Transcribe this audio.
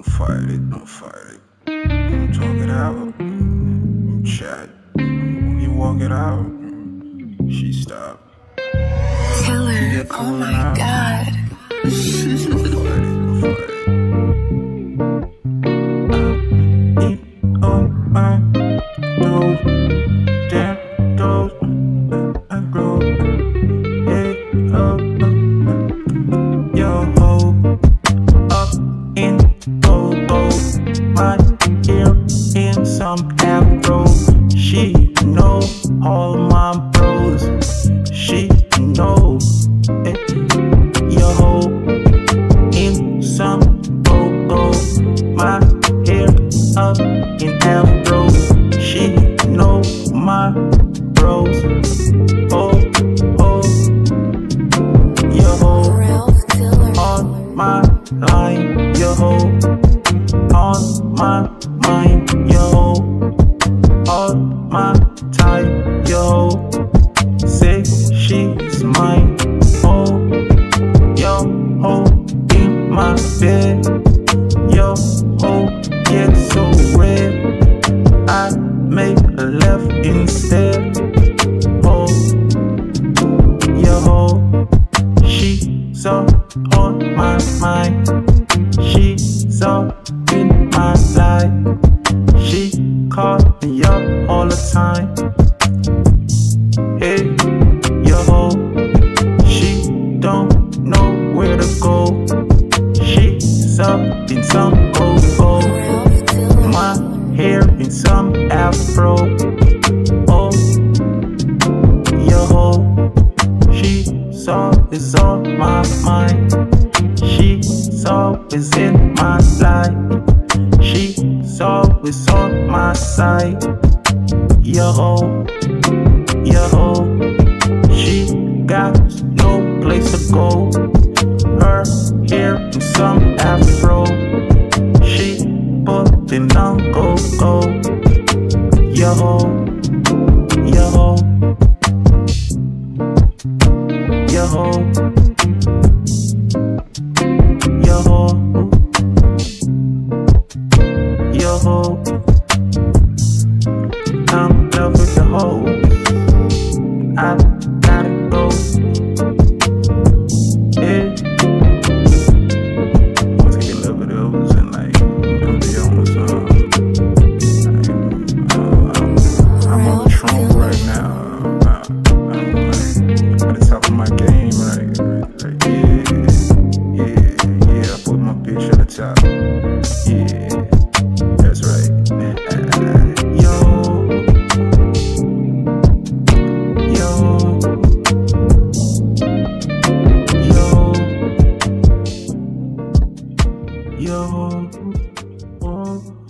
don't fight it. Talk it out, chat. When you walk it out, she stopped. Killer, oh my God. Don't fight it, don't fight it. On my toes, damn toes, I grow. Hey, yo ho, up in go-go, my ear in some afro. She know all my bros, she know it. Yo ho, in some go-go, my hair up in afro. She know my bros. Oh, oh, yo ho, on my line, yo ho, on my mind, yo ho, all my time, yo ho, say she's mine. Oh, yo ho, in my bed, yo ho, get so red, I make a left instead. Oh, yo ho, she's all on my mind, she's all in my life, she call me up all the time. Hey, yo ho, she don't know where to go, she's up in some go-go, my hair in some afro. Oh, yo ho, she's always on my mind, she's always in my life, she's always on my side. Yo ho, she got no place to go, her hair in some afro, she putting on go-go. Yo ho, yo ho, yo ho, yo ho, yo ho, I'm in love with the hoes, I gotta go. Yeah, I'm taking love with those and like, I'm be almost I'm on the trunk right now. I'm like at the top of my game, like yeah, I put my bitch at the top. Yeah, that's right. Yo, yo, yo, oh.